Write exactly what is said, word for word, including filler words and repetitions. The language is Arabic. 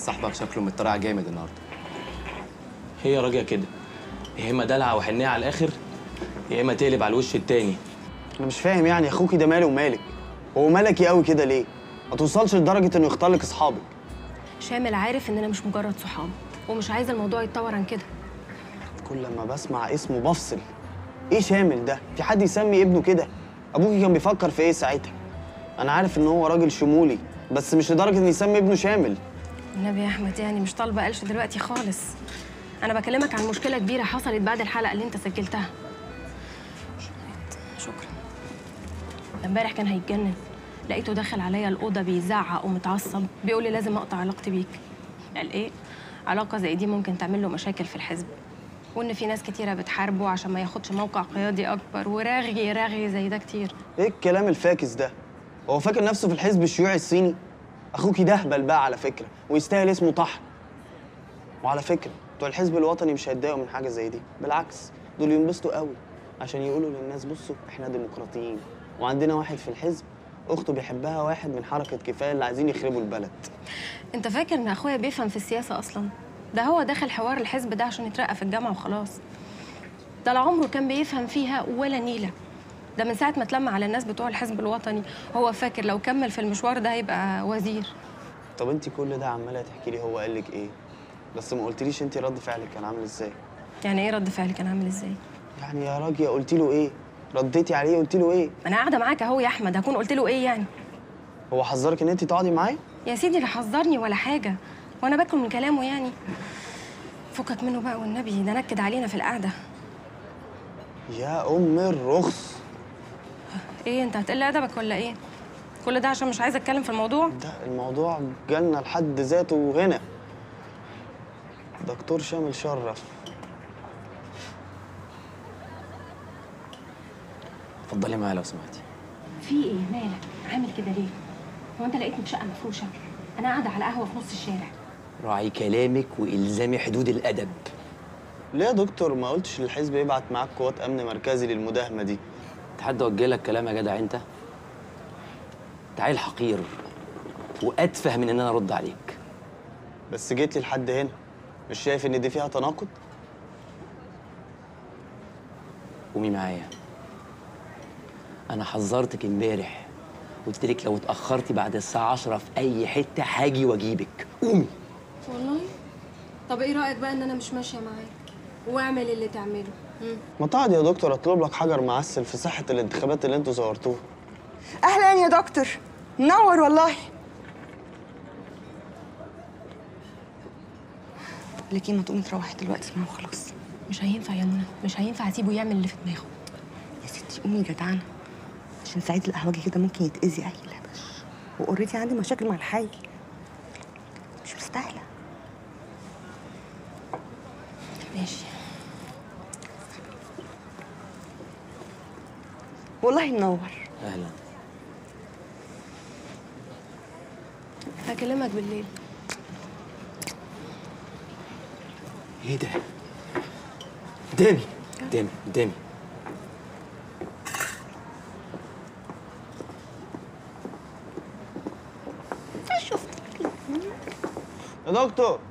صاحبك شكله متطرع جامد النهارده. هي يا راجل كده، يا اما دلع وحنيه على الاخر، يا اما تقلب على الوش التاني. انا مش فاهم يعني اخوكي ده ماله ومالك؟ هو ملكي قوي كده ليه؟ ما توصلش لدرجه انه يختار لك اصحابك. شامل عارف اننا مش مجرد صحاب، ومش عايزه الموضوع يتطور عن كده. كل ما بسمع اسمه بفصل. ايه شامل ده؟ في حد يسمي ابنه كده؟ ابوكي كان بيفكر في ايه ساعتها؟ انا عارف ان هو راجل شمولي، بس مش لدرجه ان يسمي ابنه شامل. النبي يا احمد يعني مش طالبه قلش دلوقتي خالص. انا بكلمك عن مشكله كبيره حصلت بعد الحلقه اللي انت سجلتها. شكرا. امبارح كان هيتجنن، لقيته داخل عليا الاوضه بيزعق ومتعصب، بيقول لي لازم اقطع علاقتي بيك. قال ايه؟ علاقه زي دي ممكن تعمل له مشاكل في الحزب، وان في ناس كتيره بتحاربه عشان ما ياخدش موقع قيادي اكبر، ورغي رغي زي ده كتير. ايه الكلام الفاكس ده؟ هو فاكر نفسه في الحزب الشيوعي الصيني؟ اخوكي ده هبل بقى على فكره، ويستاهل اسمه طحن. وعلى فكره بتوع الحزب الوطني مش هيتضايقوا من حاجه زي دي، بالعكس دول ينبسطوا قوي عشان يقولوا للناس بصوا احنا ديمقراطيين، وعندنا واحد في الحزب اخته بيحبها واحد من حركه كفايه اللي عايزين يخربوا البلد. انت فاكر ان اخويا بيفهم في السياسه اصلا؟ ده هو داخل حوار الحزب ده عشان يترقى في الجامعه وخلاص. ده لا عمره كان بيفهم فيها ولا نيله. ده من ساعه ما اتلم على الناس بتوع الحزب الوطني هو فاكر لو كمل في المشوار ده هيبقى وزير. طب انت كل ده عماله تحكي لي هو قال لك ايه؟ بس ما قلتليش انت رد فعلك كان عامل ازاي؟ يعني ايه رد فعلي كان عامل ازاي؟ يعني يا راجيه قلت له ايه؟ رديتي عليه قلت له ايه؟ انا قاعده معاك اهو يا احمد، هكون قلت له ايه يعني؟ هو حذرك ان انت تقعدي معاه؟ يا سيدي لا حذرني ولا حاجه، وانا باكل من كلامه يعني. فكك منه بقى والنبي، ده نكد علينا في القعده. يا ام الرخص. ايه انت هتقل ادبك ولا ايه؟ كل ده عشان مش عايزه اتكلم في الموضوع؟ ده الموضوع جالنا لحد ذاته هنا. دكتور شامل شرف. اتفضلي معايا لو سمحتي. في ايه مالك؟ عامل كده ليه؟ هو انت لقيتني في شقه مفروشه؟ انا قاعده على قهوه في نص الشارع. راعي كلامك والزامي حدود الادب. ليه يا دكتور ما قلتش للحزب يبعت معاك قوات امن مركزي للمداهمه دي؟ انت حد وجه لك كلام يا جدع انت؟ انت عيل حقير واتفه من ان انا ارد عليك. بس جيت لي لحد هنا، مش شايف ان دي فيها تناقض؟ قومي معايا. انا حذرتك امبارح، قلت لك لو اتاخرتي بعد الساعه عشرة في اي حته هاجي واجيبك. قومي. والله؟ طب ايه رايك بقى ان انا مش ماشيه معاك؟ واعمل اللي تعمله. ما تقعد يا دكتور اطلب لك حجر معسل في صحه الانتخابات اللي انتوا صورتوها. اهلا يا دكتور، منور والله. لكن ما تقومي تروحي دلوقتي معاه وخلاص. مش هينفع يا منى، مش هينفع اسيبه يعمل اللي في دماغه. يا ستي قومي جدعانه، عشان سعيد القهوجي كده ممكن يتاذي اي لبش، واوريدي عندي مشاكل مع الحي، مش مستاهله. ماشي. والله منور. اهلا. هكلمك بالليل. ايه ده؟ قدامي قدامي قدامي. يا دكتور